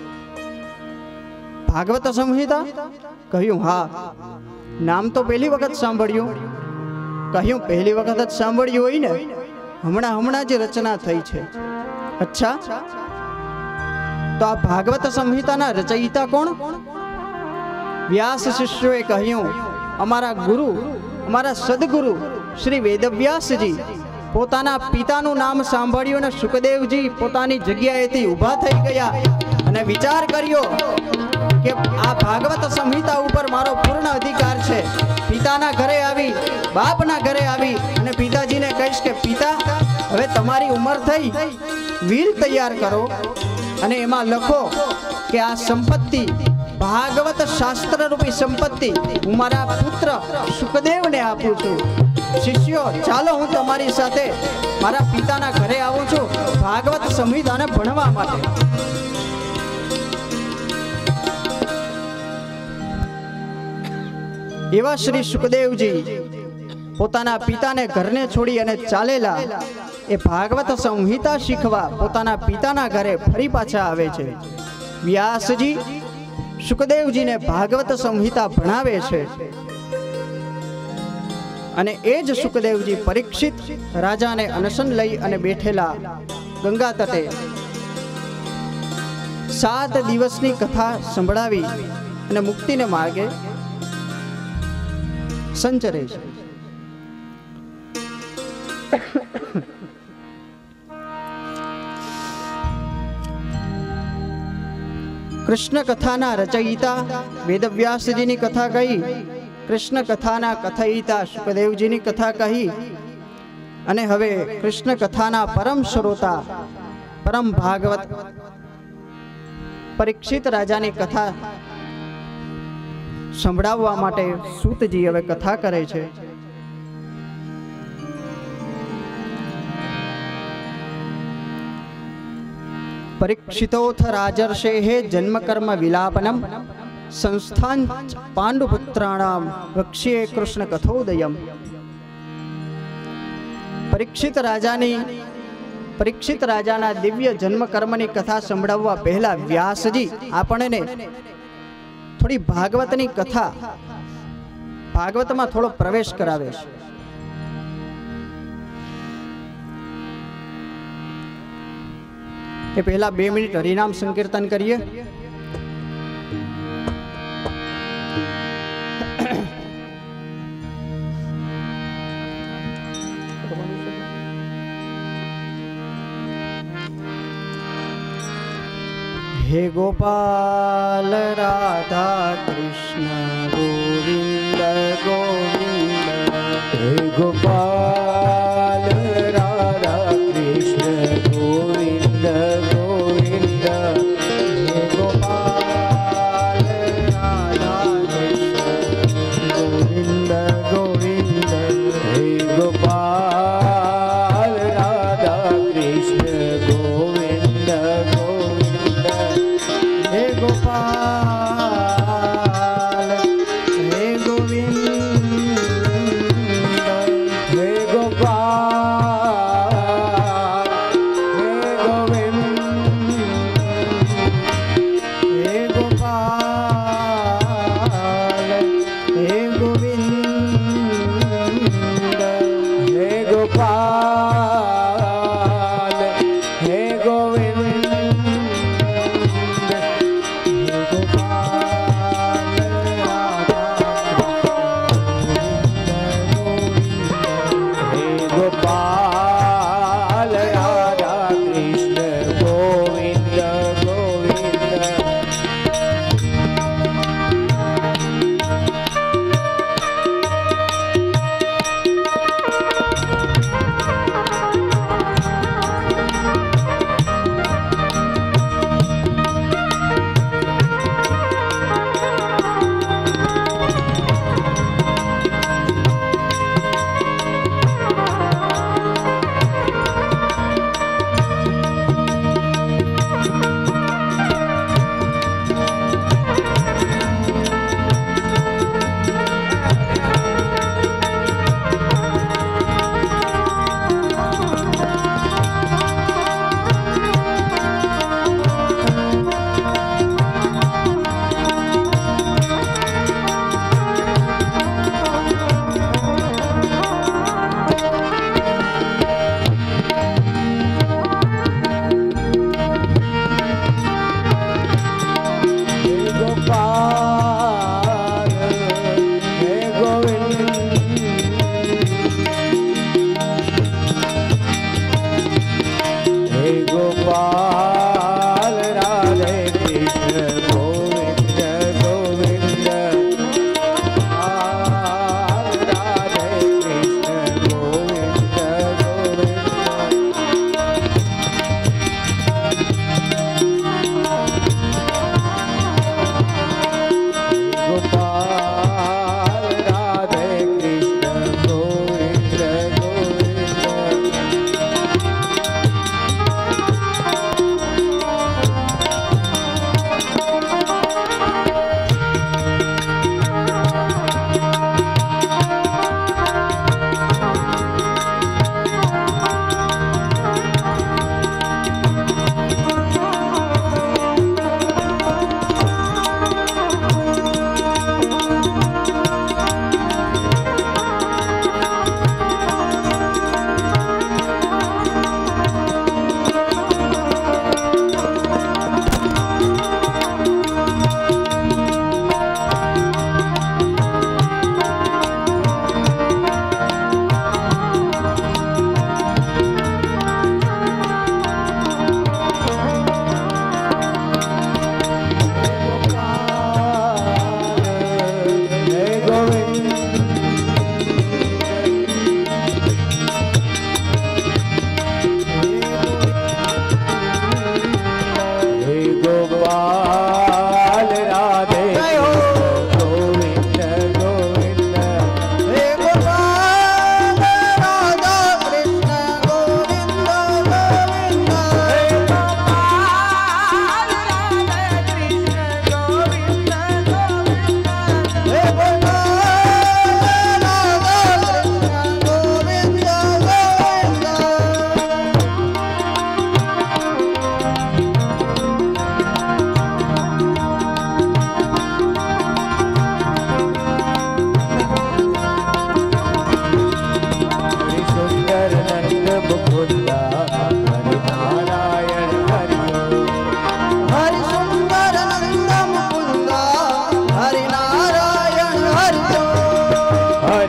ભાગવત સંહિતા? કહ્યું, હા. નામ તો પહેલી વખત સાંભળ્યું. કહ્યું, પહેલી વખત જ સાંભળ્યું હોય ને? હમણાં જ રચના થઈ છે. અચ્છા, તો આ ભાગવત સંહિતાના રચયિતા કોણ? વ્યાસ શિષ્યોએ કહ્યું, અમારા ગુરુ, અમારા સદગુરુ શ્રી વેદવ્યાસજી. પોતાના પિતાનું નામ સાંભળ્યું અને સુખદેવજી પોતાની જગ્યાએથી ઊભા થઈ ગયા અને વિચાર કર્યો કે આ ભાગવત સંહિતા ઉપર મારો પૂર્ણ અધિકાર છે. પિતાના ઘરે આવી, બાપના ઘરે આવી અને પિતાજીને કહીશ કે પિતા, હવે તમારી ઉંમર થઈ, વીર તૈયાર કરો અને એમાં લખો કે આ સંપત્તિ, ભાગવત શાસ્ત્ર રૂપી સંપત્તિ હું મારા પુત્ર સુખદેવને આપું છું. શિષ્યો, ચાલો હું તમારી સાથે મારા પિતાના ઘરે આવું છું ભાગવત સંહિતાને ભણવા માટે. એવા શ્રી સુખદેવજી પોતાના પિતાને ઘરને છોડી અને ચાલેલા એ ભાગવત સંહિતા શીખવા પોતાના પિતાના ઘરે ફરી પાછા આવે છે. વ્યાસજી સુખદેવજીને ભાગવત સંહિતા ભણાવે છે અને એ જ સુખદેવજી પરીક્ષિત રાજાને અનશન લઈ અને બેઠેલા ગંગા તટે 7 દિવસની કથા સંભળાવી અને મુક્તિને માર્ગે સંચરે છે. કૃષ્ણ કથાના રચયિતા વેદવ્યાસજીની કથા કહી કૃષ્ણ કથાના કથયિતા સુખદેવજીની કથા કહી અને હવે કૃષ્ણ કથાના પરમ શ્રોતા પરમ ભાગવત પરીક્ષિત રાજાની કથા સંભળાવવા માટે સૂતજી હવે કથા કરે છે. પરીક્ષિતોથ રાજર્ષે જન્મ કર્મ વિલાપનમ સંસ્થાન પાંડુપુત્રાણામ વક્ષ્યે કૃષ્ણ કથોદયમ. પરીક્ષિત રાજાના દિવ્ય જન્મ કર્મની કથા સંભળાવવા પહેલા વ્યાસજી આપણને થોડી ભાગવતની કથા ભાગવતમાં થોડો પ્રવેશ કરાવે છે. એ પહેલા 2 મિનિટ હરિનામ સંકીર્તન કરીએ. હે ગોપાલ રાધા કૃષ્ણ ગોવિંદ ગોવિંદ. હે ગોપાલ રાધા કૃષ્ણ ગોવિંદ ગોવિંદ. હે ગોપાલ રાધા કૃષ્ણ ગોવિંદ ગોવિંદ. હે ગોપાલ રાધા કૃષ્ણ ગોવિંદ ગોવિંદ. હે ગોપાલ હે ગોવિંદ. હે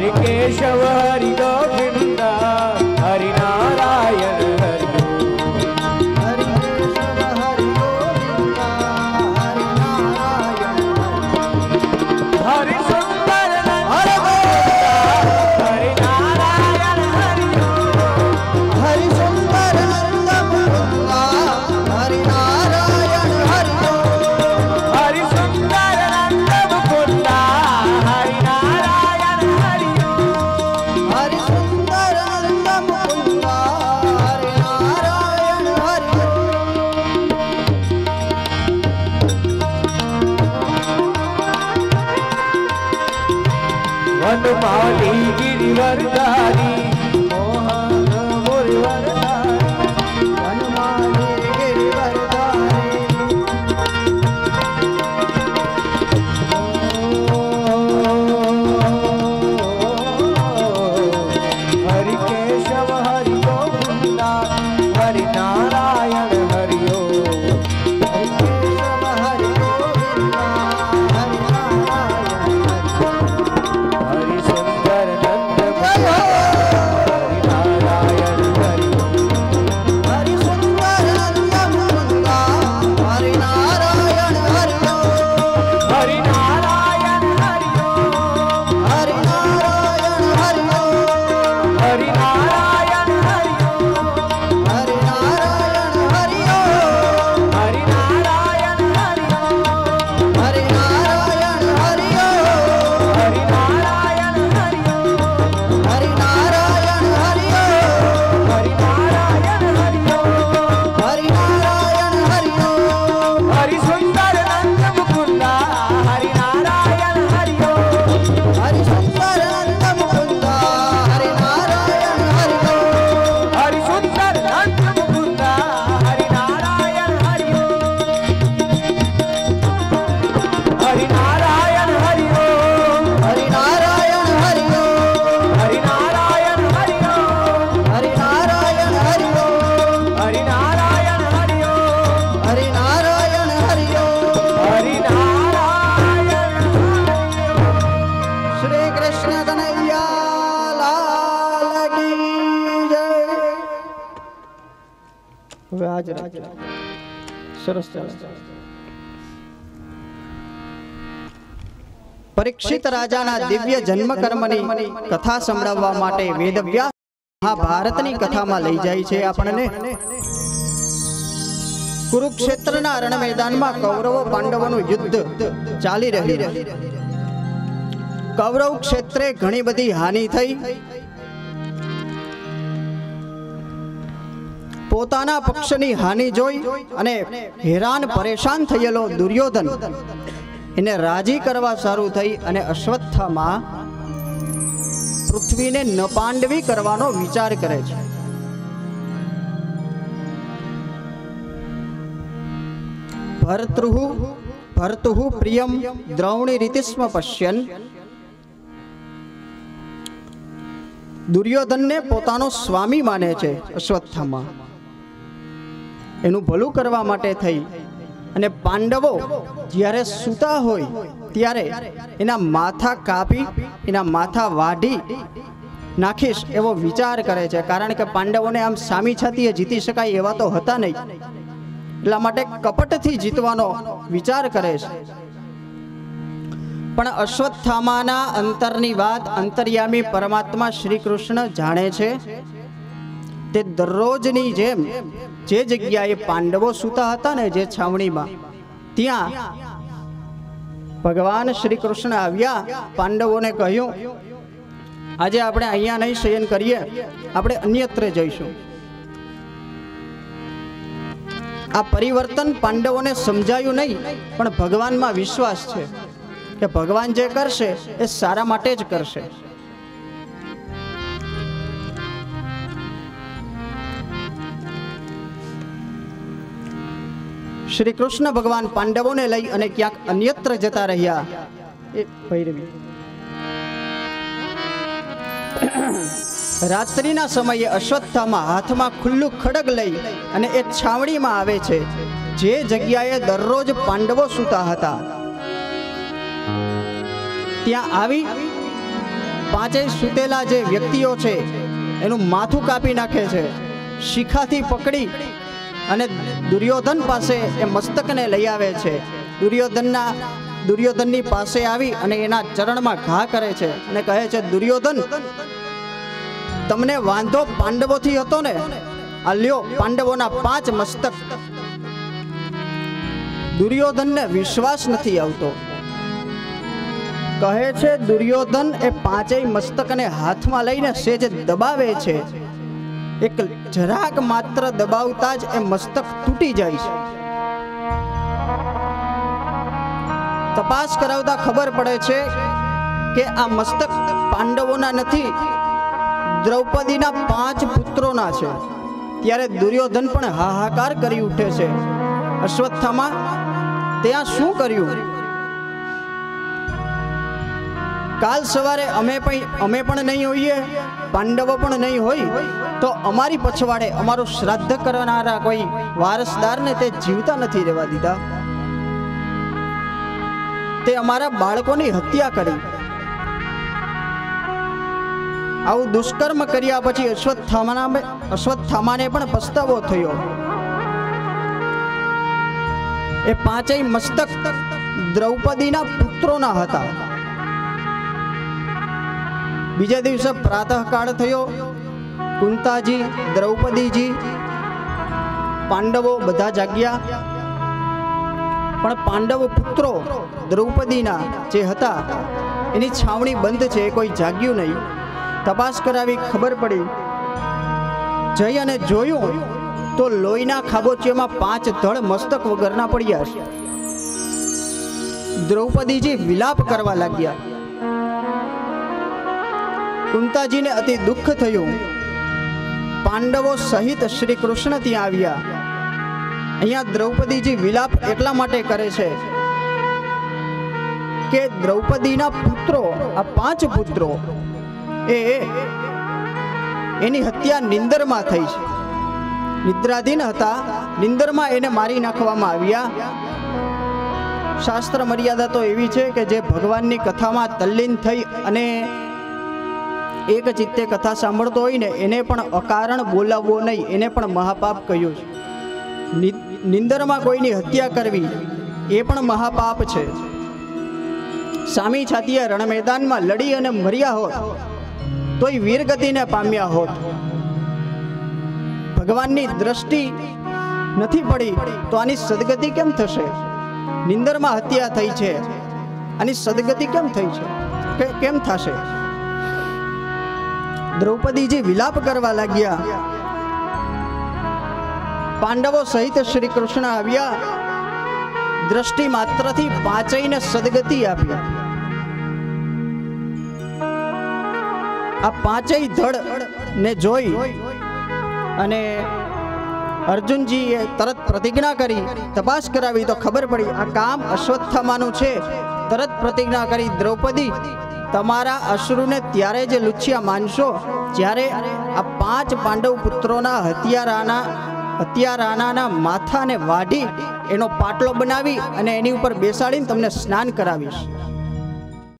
હરિ કેશવ હરિ ગોવિંદ હરિ નારાયણ હરિ હરિ કેશવ હરિ ગોવિંદ હરિ નારાયણ હરિ સુંદર હરિ હરિ નારાયણ હરિ હરિ સુંદર નંદ મુકુંદ હરિ નારાયણ હરિ હરિ સુંદર નંદ મુકુંદ હરિ નારાયણ હરિ હરિ સુંદર નંદ મુકુંદ હરિ નારાયણ હરિ વનમાલી ગિરિવરધારી મોહન મુરવરધારી હનુમાની ગિરિવરધારી હરિ કેશવ હરિ ગોવિંદ હરિ નારાયણ હરિ હરિ કેશવ હરિ ગોવિંદ હરિ નારાયણ હરિ હરિ સુંદર નંદ જય હો! હરિ નારાયણ હરિ હરિ સુંદર નંદ મુકુંદ હરિ નારાયણ હરિ હરિ નારાયણ હરિ હરિ નારાયણ હરિ હરિ નારાયણ હરિ હરિ નારાયણ હરિ હરિ નારાયણ હરિ હરિ નારાયણ હરિ હરિ નારાયણ હરિ હરિ નારાયણ હરિ હરિ નારાયણ હરિ હરિ નારાયણ હરિ હરિ સુંદર નંદ મુકુંદ હરિ નારાયણ હરિ હરિ સુંદર નંદ મુકુંદ હરિ નારાયણ હરિ હરિ સુંદર નંદ મુકુંદ હરિ નારાયણ હરિ હરિ નારાયણ હરિ હરિ નારાયણ હરિ હરિ નારાયણ હરિ હરિ નારાયણ હરિ હરિ નારાયણ હરિ હરિ નારાયણ હરિ હરિ નારાયણ શ્રી કૃષ્ણ કનૈયા લાલ કી જય. હવે હાજર સરસ ચાલે. પરીક્ષિત રાજાના દિવ્ય જન્મ કર્મની કથા સંભળાવવા માટે વેદવ્યાસ મહાભારતની કથામાં લઈ જાય છે આપણને. કુરુક્ષેત્રના રણ મેદાનમાં કૌરવો પાંડવોનું યુદ્ધ ચાલી રહ્યું. કૌરવ ક્ષેત્રે ઘણી બધી હાનિ થઈ. પોતાના પક્ષની હાનિ જોઈ અને હેરાન પરેશાન થયેલો દુર્યોધન એને રાજી કરવા સારું થઈ અને અશ્વત્થામાં પૃથ્વીને નપાંડવી કરવાનો વિચાર કરે છે. ભર્તુઃ પ્રિયમ દ્રૌણી રીતિસ્મ પશ્યન. દુર્યોધનને પોતાનો સ્વામી માને છે અશ્વત્થામાં. એનું ભલું કરવા માટે થઈ અને પાંડવો જ્યારે સૂતા હોય ત્યારે એના માથા કાપી એના માથા વાઢી નાખીશ એવો વિચાર કરે છે. કારણ કે પાંડવોને આમ સામી છાતીએ જીતી શકાય એવા તો હતા નહીં, એટલા માટે કપટથી જીતવાનો વિચાર કરે છે. પણ અશ્વત્થામાના અંતરની વાત અંતર્યામી પરમાત્મા શ્રી કૃષ્ણ જાણે છે. તે દરરોજની જેમ જે જગ્યાએ પાંડવો સૂતા હતા ને, જે છાવણીમાં, ત્યાં ભગવાન શ્રી કૃષ્ણ આવ્યા. પાંડવોને કહ્યું, આજે આપણે અહીંયા નહીં શયન કરીએ, આપણે અન્યત્ર જઈશું. આ પરિવર્તન પાંડવોને સમજાયું નહીં, પણ ભગવાનમાં વિશ્વાસ છે કે ભગવાન જે કરશે એ સારા માટે જ કરશે. શ્રી કૃષ્ણ ભગવાન પાંડવોને લઈ અને ક્યાંક અન્યત્ર જતા રહ્યા. એ ભૈરવી રાત્રિના સમયે અશ્વત્થામા હાથમાં ખુલ્લું ખડગ લઈ અને એ છાવણીમાં આવે છે, જે જગ્યાએ દરરોજ પાંડવો સૂતા હતા. ત્યાં આવી પાંચેય સૂતેલા જે વ્યક્તિઓ છે એનું માથું કાપી નાખે છે, શિખાથી પકડી અને દુર્યોધન પાસે એ મસ્તકને લઈ આવે છે. દુર્યોધનની પાસે આવી અને એના ચરણમાં ઘા કરે છે અને કહે છે, દુર્યોધન, તમને વાંધો પાંડવોથી હતો ને? આ લ્યો પાંડવોના 5 મસ્તક. દુર્યોધનને વિશ્વાસ નથી આવતો. કહે છે દુર્યોધન એ 5 મસ્તકને હાથમાં લઈને સેજ દબાવે છે. એક જરાક માત્ર દબાવતા જ એ મસ્તક તૂટી જાય છે. તપાસ કરાવતા ખબર પડે છે કે આ મસ્તક પાંડવોના નથી, દ્રૌપદીના 5 પુત્રોના છે. ત્યારે દુર્યોધન પણ હાહાકાર કરી ઉઠે છે, અશ્વત્થામા ત્યાં શું કર્યું? કાલ સવારે અમે પણ નહીં હોઈએ, પાંડવો પણ નહીં હોય, તો અમારી પછવાડે અમારું શ્રાદ્ધ કરનારા કોઈ વારસદારને તે જીવતા નથી રહેવા દીધા. તે અમારા બાળકોની હત્યા કરી. આવું દુષ્કર્મ કર્યા પછી અશ્વત્થામાને પણ પસ્તાવો થયો. એ 5 મસ્તક દ્રૌપદીના પુત્રોના હતા. બીજા દિવસે પ્રાતઃકાળ થયો. કુંતાજી, દ્રૌપદીજી, પાંડવો બધા જાગ્યા. પણ પાંડવ પુત્રો દ્રૌપદીના જે હતા એની છાવણી બંધ છે, કોઈ જાગ્યું નહીં. તપાસ કરાવી ખબર પડી. જઈ અને જોયું તો લોહીના ખાબોચિયામાં 5 ધડ મસ્તક વગરના પડ્યા છે. દ્રૌપદીજી વિલાપ કરવા લાગ્યા. કુંતાજીને અતિ દુઃખ થયું. પાંડવો સહિત શ્રી કૃષ્ણ ત્યાં આવ્યા. અહીંયા દ્રૌપદીજી વિલાપ એટલા માટે કરે છે કે દ્રૌપદીના પુત્રો, આ 5 પુત્રો, એની હત્યા નિંદરમાં થઈ છે. નિદ્રાધીન હતા, નિંદરમાં એને મારી નાખવામાં આવ્યા. શાસ્ત્ર મર્યાદા તો એવી છે કે જે ભગવાનની કથામાં તલ્લીન થઈ અને એક ચિત્તે કથા સાંભળતો હોય ને એને પણ અકારણ બોલાવવો નહીં, એને પણ મહાપાપ કહ્યું છે. નિંદરમાં કોઈની હત્યા કરવી એ પણ મહાપાપ છે. સામી છાતીએ રણ મેદાનમાં લડી અને મર્યા હોત તોય વીરગતિને પામ્યા હોત. ભગવાનની દ્રષ્ટિ નથી પડી તો આની સદગતિ કેમ થશે? નિંદરમાં હત્યા થઈ છે, આની સદગતિ કેમ થઈ છે, કેમ થશે? દ્રૌપદીજી વિલાપ કરવા લાગ્યા. પાંડવો સહિત શ્રી કૃષ્ણ આવ્યા. દ્રષ્ટિ માત્રથી 5ને સદગતિ આપી. આ 5 ધડ ને જોઈ અને અર્જુનજીએ તરત પ્રતિજ્ઞા કરી. તપાસ કરાવી તો ખબર પડી આ કામ અશ્વત્થામાનું છે. તરત પ્રતિજ્ઞા કરી, દ્રૌપદી, તમારા અશ્રુને ત્યારે જ લુચ્યા માનશો જ્યારે આ 5 પાંડવ પુત્રોના હત્યારાના માથાને વાઢી એનો પાટલો બનાવી અને એની ઉપર બેસાડીને તમને સ્નાન કરાવીશ.